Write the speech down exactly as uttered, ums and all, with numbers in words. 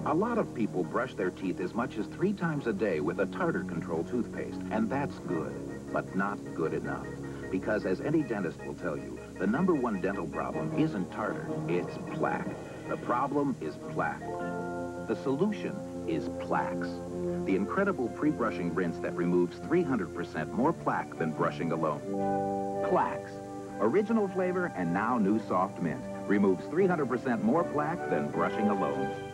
A lot of people brush their teeth as much as three times a day with a tartar control toothpaste, and that's good, but not good enough. Because as any dentist will tell you, the number one dental problem isn't tartar, it's plaque. The problem is plaque. The solution is Plax, the incredible pre-brushing rinse that removes three hundred percent more plaque than brushing alone. Plax, original flavor and now new soft mint, removes three hundred percent more plaque than brushing alone.